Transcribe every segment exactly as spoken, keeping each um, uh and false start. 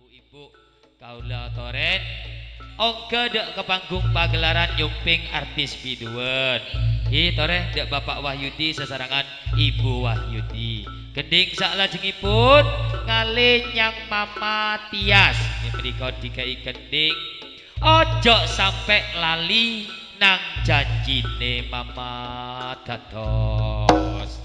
ibu-ibu kaula toren ongke dek ke panggung pagelaran nyumping artis biduan hi toren dek Bapak Wahyudi sesarangan Ibu Wahyudi gending saklajengipun ngalih nyang Mama Tias yang menika dikai gending ojo sampai lali nang janjine Mama dados.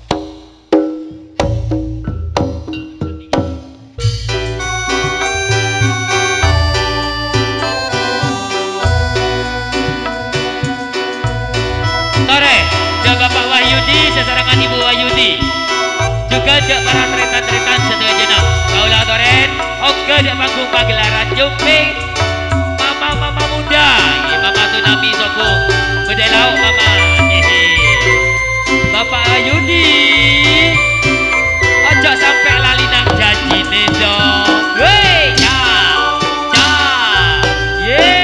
Bapak Wahyudi sesarangan Ibu Wahyudi juga jak para tretan-tretan sedaya kaulah toren oke jak panggung pagelaran jumping mama-mama muda ini mama tunami soku bedelau mama hehe Bapak Wahyudi ojo sampai lali nang janji dong wey ya ya yeah.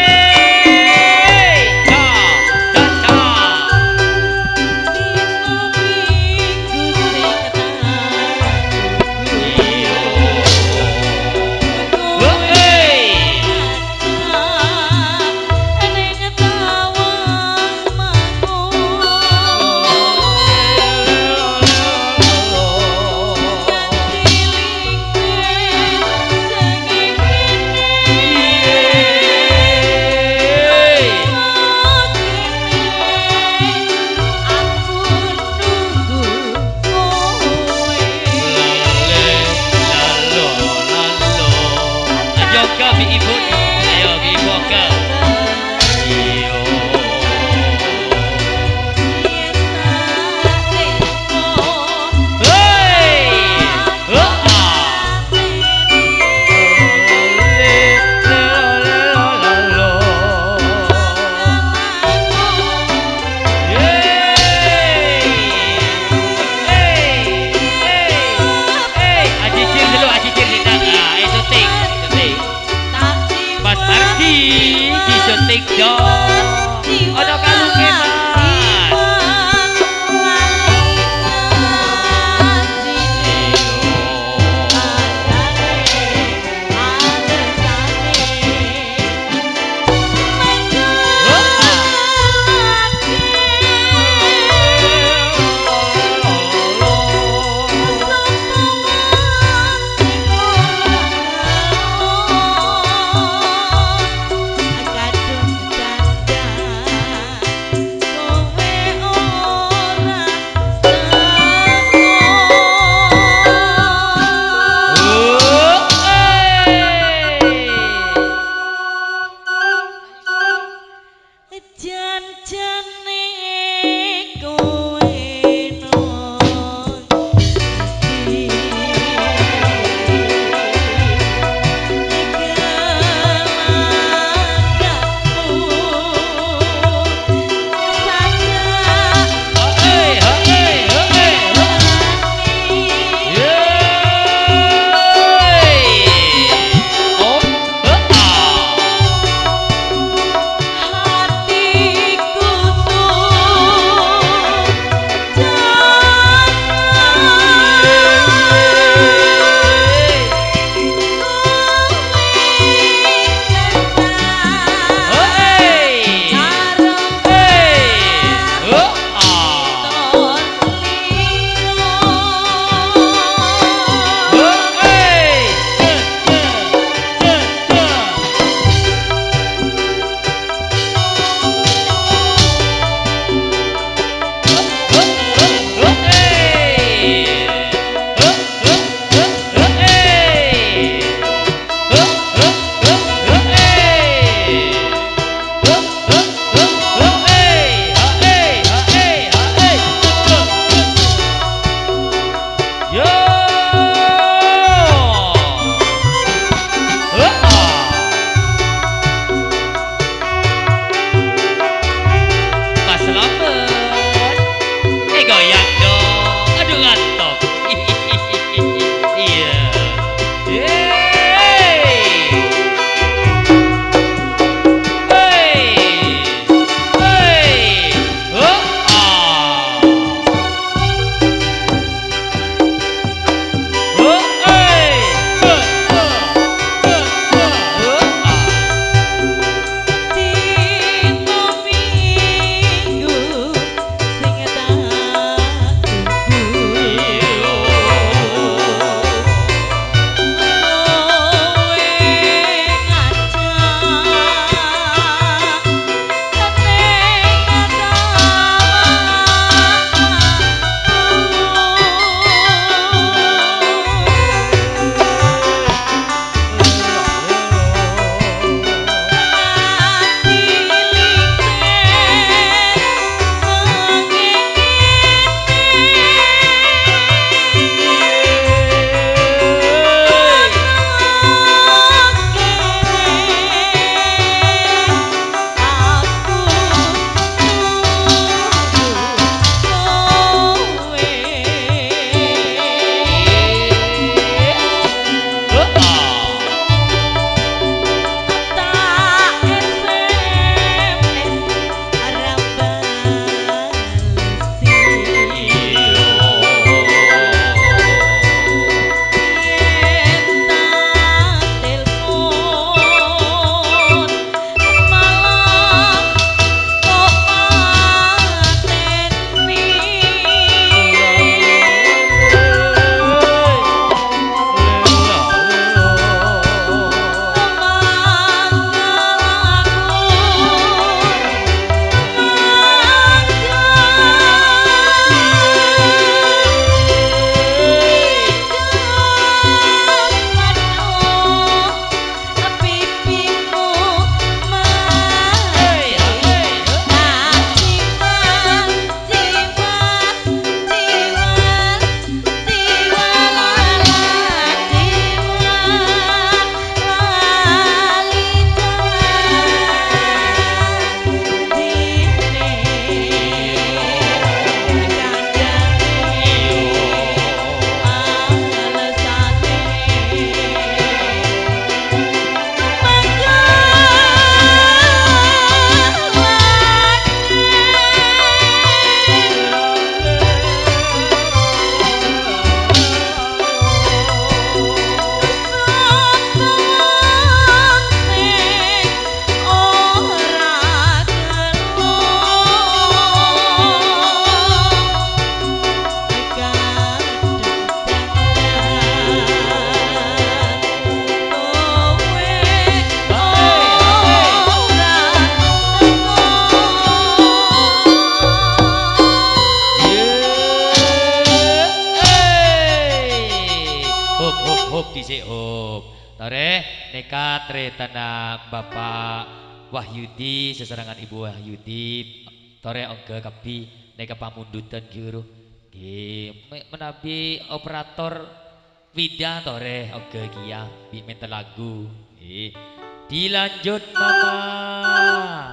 hop dhisik hop. Tore nekat retana Bapak Wahyudi sesarangan Ibu Wahyudi. Tore angga kabi neka pamundutan guru. Nggih, menabi operator Wida tore angga kia bi minta lagu. Nggih. Dilanjut Mama.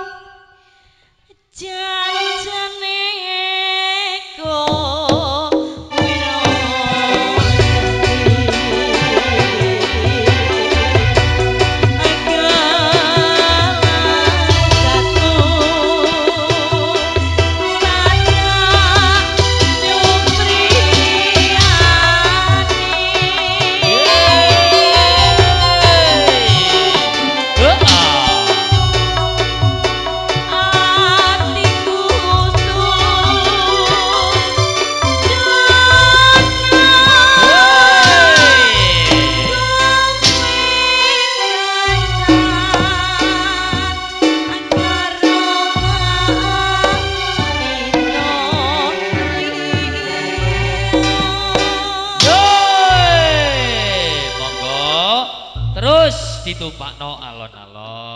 Janjane ko Ditumpakno alon-alon.